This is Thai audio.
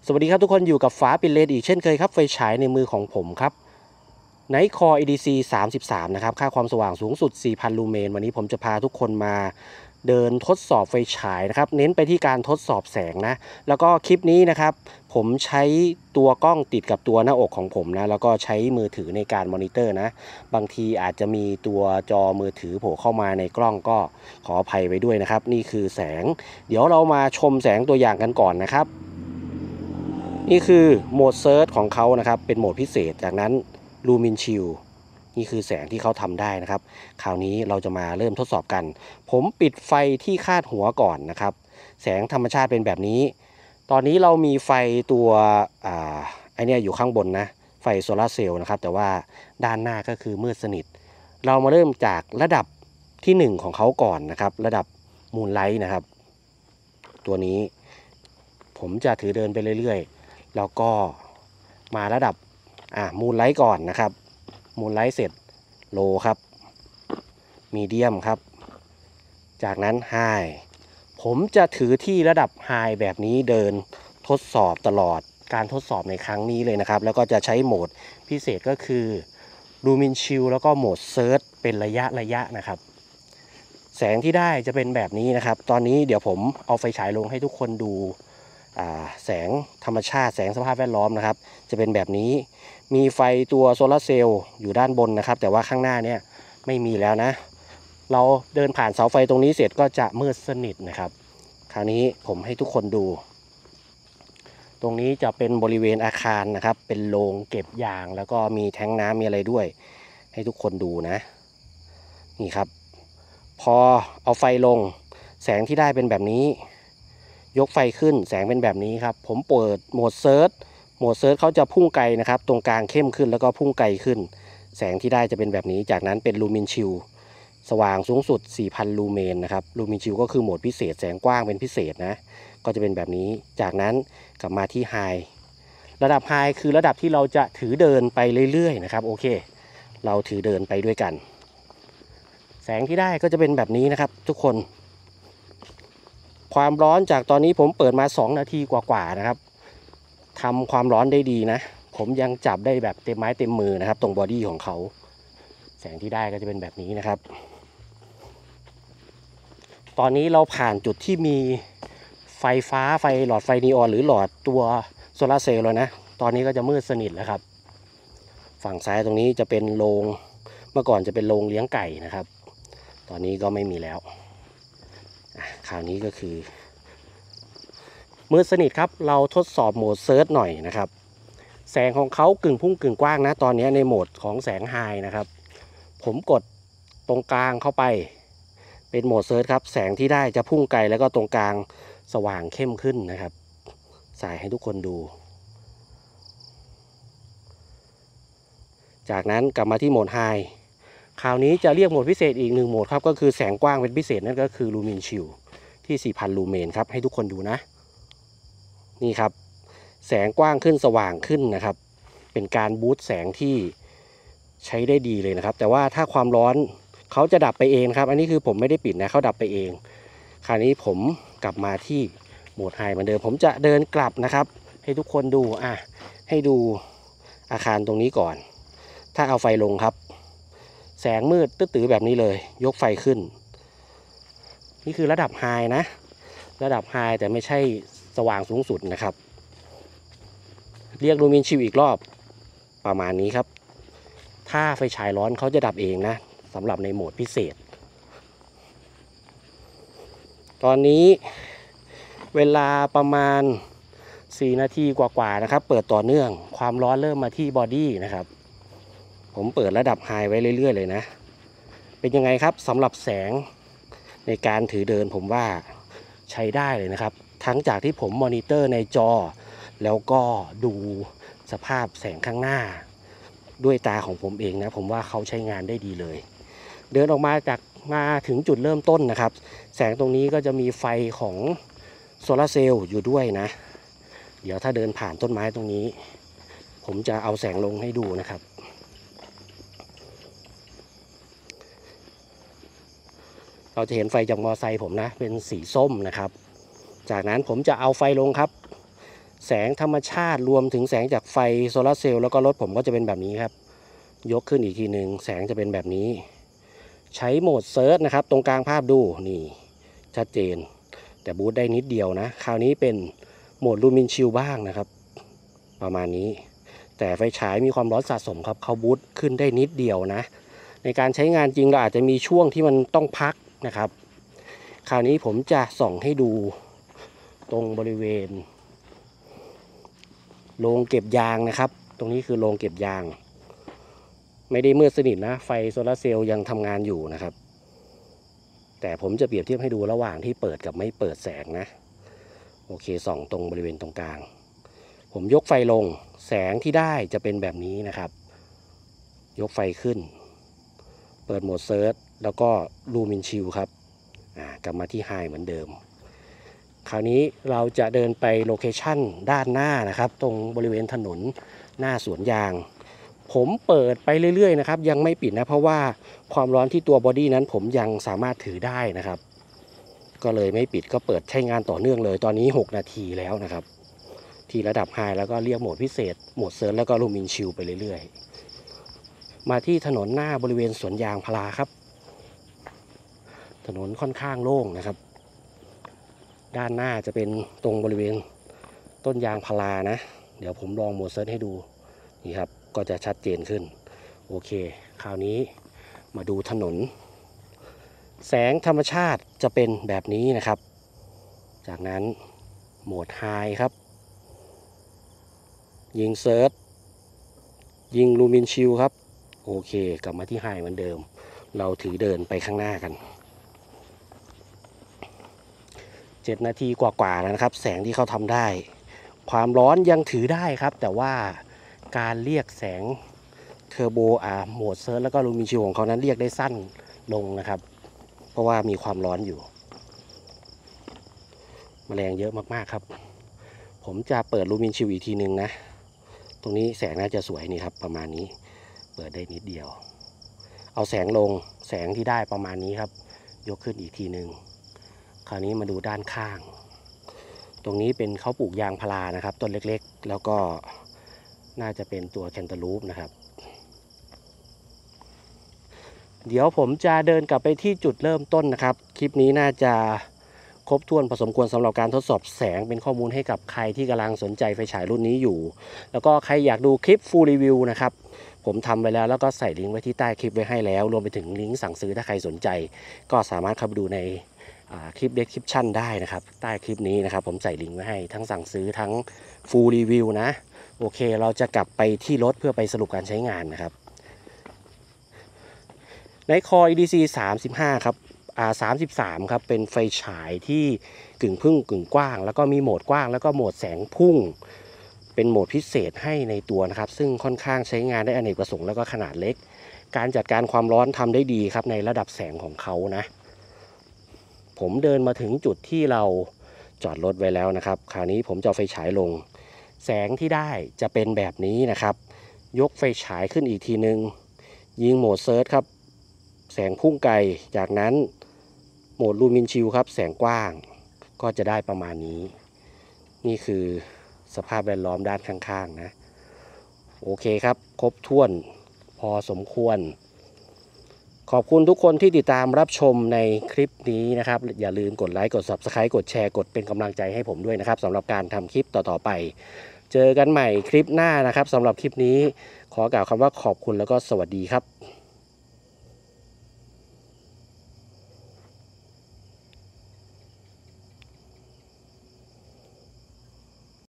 สวัสดีครับทุกคนอยู่กับฟ้าปิดเลนอีกเช่นเคยครับไฟฉายในมือของผมครับ Nightcore EDC 33นะครับค่าความสว่างสูงสุด 4,000 ลูเมนวันนี้ผมจะพาทุกคนมาเดินทดสอบไฟฉายนะครับเน้นไปที่การทดสอบแสงนะแล้วก็คลิปนี้นะครับผมใช้ตัวกล้องติดกับตัวหน้าอกของผมนะแล้วก็ใช้มือถือในการมอนิเตอร์นะบางทีอาจจะมีตัวจอมือถือโผล่เข้ามาในกล้องก็ขออภัยไว้ด้วยนะครับนี่คือแสงเดี๋ยวเรามาชมแสงตัวอย่างกันก่อนนะครับนี่คือโหมดเซิร์ชของเขานะครับเป็นโหมดพิเศษจากนั้นลูมินชิลนี่คือแสงที่เขาทำได้นะครับคราวนี้เราจะมาเริ่มทดสอบกันผมปิดไฟที่คาดหัวก่อนนะครับแสงธรรมชาติเป็นแบบนี้ตอนนี้เรามีไฟตัวไอเนี้ยอยู่ข้างบนนะไฟโซลาร์เซลล์นะครับแต่ว่าด้านหน้าก็คือมืดสนิทเรามาเริ่มจากระดับที่1ของเขาก่อนนะครับระดับมูนไลท์นะครับตัวนี้ผมจะถือเดินไปเรื่อยๆแล้วก็มาระดับมูนไลท์ก่อนนะครับมูนไลท์เสร็จโลครับมีเดียมครับจากนั้นไฮผมจะถือที่ระดับไฮแบบนี้เดินทดสอบตลอดการทดสอบในครั้งนี้เลยนะครับแล้วก็จะใช้โหมดพิเศษก็คือลูมินชิลแล้วก็โหมดเซิร์ชเป็นระยะนะครับแสงที่ได้จะเป็นแบบนี้นะครับตอนนี้เดี๋ยวผมเอาไฟฉายลงให้ทุกคนดูแสงธรรมชาติแสงสภาพแวดล้อมนะครับจะเป็นแบบนี้มีไฟตัวโซลาร์เซลล์อยู่ด้านบนนะครับแต่ว่าข้างหน้าเนี่ยไม่มีแล้วนะเราเดินผ่านเสาไฟตรงนี้เสร็จก็จะมืดสนิทนะครับคราวนี้ผมให้ทุกคนดูตรงนี้จะเป็นบริเวณอาคารนะครับเป็นโรงเก็บยางแล้วก็มีแทงน้ำมีอะไรด้วยให้ทุกคนดูนะนี่ครับพอเอาไฟลงแสงที่ได้เป็นแบบนี้ยกไฟขึ้นแสงเป็นแบบนี้ครับผมเปิดโหมดเซิร์ชเขาจะพุ่งไกลนะครับตรงกลางเข้มขึ้นแล้วก็พุ่งไกลขึ้นแสงที่ได้จะเป็นแบบนี้จากนั้นเป็นลูมินชิลสว่างสูงสุด 4,000 ลูเมนนะครับลูมินชิลก็คือโหมดพิเศษแสงกว้างเป็นพิเศษนะก็จะเป็นแบบนี้จากนั้นกลับมาที่ไฮระดับไฮคือระดับที่เราจะถือเดินไปเรื่อยๆนะครับโอเคเราถือเดินไปด้วยกันแสงที่ได้ก็จะเป็นแบบนี้นะครับทุกคนความร้อนจากตอนนี้ผมเปิดมา2 นาทีกว่าๆนะครับทำความร้อนได้ดีนะผมยังจับได้แบบเต็มไม้เต็มมือนะครับตรงบอดี้ของเขาแสงที่ได้ก็จะเป็นแบบนี้นะครับตอนนี้เราผ่านจุดที่มีไฟฟ้าไฟหลอดไฟนีออนหรือหลอดตัวโซลาร์เซลล์แล้วนะตอนนี้ก็จะมืดสนิทแล้วครับฝั่งซ้ายตรงนี้จะเป็นโรงเมื่อก่อนจะเป็นโรงเลี้ยงไก่นะครับตอนนี้ก็ไม่มีแล้วคราวนี้ก็คือมืดสนิทครับเราทดสอบโหมดเซิร์ชหน่อยนะครับแสงของเขากึ่งพุ่งกึ่งกว้างนะตอนนี้ในโหมดของแสงไฮนะครับผมกดตรงกลางเข้าไปเป็นโหมดเซิร์ชครับแสงที่ได้จะพุ่งไกลแล้วก็ตรงกลางสว่างเข้มขึ้นนะครับใส่ให้ทุกคนดูจากนั้นกลับมาที่โหมดไฮคราวนี้จะเรียกโหมดพิเศษอีก1 โหมดครับก็คือแสงกว้างเป็นพิเศษนั่นก็คือลูมินชิลที่ 4,000 ลูเมนครับให้ทุกคนดูนะนี่ครับแสงกว้างขึ้นสว่างขึ้นนะครับเป็นการบูสต์แสงที่ใช้ได้ดีเลยนะครับแต่ว่าถ้าความร้อนเขาจะดับไปเองครับอันนี้คือผมไม่ได้ปิดนะเขาดับไปเองคราวนี้ผมกลับมาที่โหมดไฮเหมือนเดิมผมจะเดินกลับนะครับให้ทุกคนดูให้ดูอาคารตรงนี้ก่อนถ้าเอาไฟลงครับแสงมืดตื้อๆแบบนี้เลยยกไฟขึ้นนี่คือระดับไฮนะระดับไฮแต่ไม่ใช่สว่างสูงสุดนะครับเรียกลูมินชิลอีกรอบประมาณนี้ครับถ้าไฟฉายร้อนเขาจะดับเองนะสำหรับในโหมดพิเศษตอนนี้เวลาประมาณ4 นาทีกว่าๆนะครับเปิดต่อเนื่องความร้อนเริ่มมาที่บอดี้นะครับผมเปิดระดับไฮไว้เรื่อยๆเลยนะเป็นยังไงครับสำหรับแสงในการถือเดินผมว่าใช้ได้เลยนะครับทั้งจากที่ผมมอนิเตอร์ในจอแล้วก็ดูสภาพแสงข้างหน้าด้วยตาของผมเองนะผมว่าเขาใช้งานได้ดีเลยเดินออกมาถึงจุดเริ่มต้นนะครับแสงตรงนี้ก็จะมีไฟของโซลาร์เซลล์อยู่ด้วยนะเดี๋ยวถ้าเดินผ่านต้นไม้ตรงนี้ผมจะเอาแสงลงให้ดูนะครับเราจะเห็นไฟจากมอไซค์ผมนะเป็นสีส้มนะครับจากนั้นผมจะเอาไฟลงครับแสงธรรมชาติรวมถึงแสงจากไฟโซลาร์เซลล์แล้วก็รถผมก็จะเป็นแบบนี้ครับยกขึ้นอีกทีหนึ่งแสงจะเป็นแบบนี้ใช้โหมดเซิร์ชนะครับตรงกลางภาพดูนี่ชัดเจนแต่บูตได้นิดเดียวนะคราวนี้เป็นโหมดลูมินชิลบ้างนะครับประมาณนี้แต่ไฟฉายมีความร้อนสะสมครับเขาบูตขึ้นได้นิดเดียวนะในการใช้งานจริงเราอาจจะมีช่วงที่มันต้องพักนะครับคราวนี้ผมจะส่องให้ดูตรงบริเวณโรงเก็บยางนะครับตรงนี้คือโรงเก็บยางไม่ได้มืดสนิทนะไฟโซลาร์เซลล์ยังทำงานอยู่นะครับแต่ผมจะเปรียบเทียบให้ดูระหว่างที่เปิดกับไม่เปิดแสงนะโอเคส่องตรงบริเวณตรงกลางผมยกไฟลงแสงที่ได้จะเป็นแบบนี้นะครับยกไฟขึ้นเปิดโหมดเซิร์ชแล้วก็ลูมินชิลครับกลับมาที่ไฮเหมือนเดิมคราวนี้เราจะเดินไปโลเคชั่นด้านหน้านะครับตรงบริเวณถนนหน้าสวนยางผมเปิดไปเรื่อยๆนะครับยังไม่ปิดนะเพราะว่าความร้อนที่ตัวบอดี้นั้นผมยังสามารถถือได้นะครับก็เลยไม่ปิดก็เปิดใช้งานต่อเนื่องเลยตอนนี้6นาทีแล้วนะครับที่ระดับไฮแล้วก็เรียกโหมดพิเศษโหมดเซิร์ชแล้วก็ลูมินชิลไปเรื่อยๆมาที่ถนนหน้าบริเวณสวนยางพาราครับถนนค่อนข้างโล่งนะครับด้านหน้าจะเป็นตรงบริเวณต้นยางพารานะเดี๋ยวผมลองโหมดเซิร์ชให้ดูนี่ครับก็จะชัดเจนขึ้นโอเคคราวนี้มาดูถนนแสงธรรมชาติจะเป็นแบบนี้นะครับจากนั้นโหมดไฮครับยิงเซิร์ชยิงลูมินชิลครับโอเคกลับมาที่ไฮเหมือนเดิมเราถือเดินไปข้างหน้ากัน7นาทีกว่าๆแล้วนะครับแสงที่เขาทำได้ความร้อนยังถือได้ครับแต่ว่าการเรียกแสงเทอร์โบโหมดเซิร์ชแล้วก็ลูมินชิลของเขานั้นเรียกได้สั้นลงนะครับเพราะว่ามีความร้อนอยู่แมลงเยอะมากๆครับผมจะเปิดลูมินชิลอีกทีหนึ่งนะตรงนี้แสงน่าจะสวยนี่ครับประมาณนี้เปิดได้นิดเดียวเอาแสงลงแสงที่ได้ประมาณนี้ครับยกขึ้นอีกทีหนึ่งคราวนี้มาดูด้านข้างตรงนี้เป็นเขาปลูกยางพารานะครับต้นเล็กๆแล้วก็น่าจะเป็นตัวแคนตาลูปนะครับเดี๋ยวผมจะเดินกลับไปที่จุดเริ่มต้นนะครับคลิปนี้น่าจะครบถ้วนพอสมควรสำหรับการทดสอบแสงเป็นข้อมูลให้กับใครที่กำลังสนใจไฟฉายรุ่นนี้อยู่แล้วก็ใครอยากดูคลิป full review นะครับผมทำไว้แล้วก็ใส่ลิงก์ไว้ที่ใต้คลิปไว้ให้แล้วรวมไปถึงลิงก์สั่งซื้อถ้าใครสนใจก็สามารถเข้าไปดูในคลิป description ได้นะครับใต้คลิปนี้นะครับผมใส่ลิงก์ไว้ให้ทั้งสั่งซื้อทั้ง full review นะโอเคเราจะกลับไปที่รถเพื่อไปสรุปการใช้งานนะครับในคอ EDC 35ครับ33ครับเป็นไฟฉายที่กึ่งพึ่งกึ่งกว้างแล้วก็มีโหมดกว้างแล้วก็โหมดแสงพุ่งเป็นโหมดพิเศษให้ในตัวนะครับซึ่งค่อนข้างใช้งานได้อเนกประสงค์แล้วก็ขนาดเล็กการจัดการความร้อนทำได้ดีครับในระดับแสงของเขานะผมเดินมาถึงจุดที่เราจอดรถไว้แล้วนะครับคราวนี้ผมจะเอาไฟฉายลงแสงที่ได้จะเป็นแบบนี้นะครับยกไฟฉายขึ้นอีกทีนึงยิงโหมดเซิร์ชครับแสงพุ่งไกลจากนั้นโหมดลูมินชิลครับแสงกว้างก็จะได้ประมาณนี้นี่คือสภาพแวดล้อมด้านข้างๆนะโอเคครับครบถ้วนพอสมควรขอบคุณทุกคนที่ติดตามรับชมในคลิปนี้นะครับอย่าลืมกดไลค์กด Subscribe กดแชร์กดเป็นกำลังใจให้ผมด้วยนะครับสำหรับการทำคลิปต่อๆไปเจอกันใหม่คลิปหน้านะครับสำหรับคลิปนี้ขอกล่าวคำว่าขอบคุณแล้วก็สวัสดีครับ